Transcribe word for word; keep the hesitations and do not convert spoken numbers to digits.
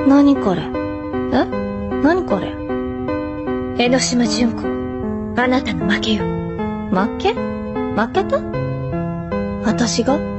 何これ？え？何これ？ 江ノ島純子、あなたの負けよ。 負け？負けた？私が？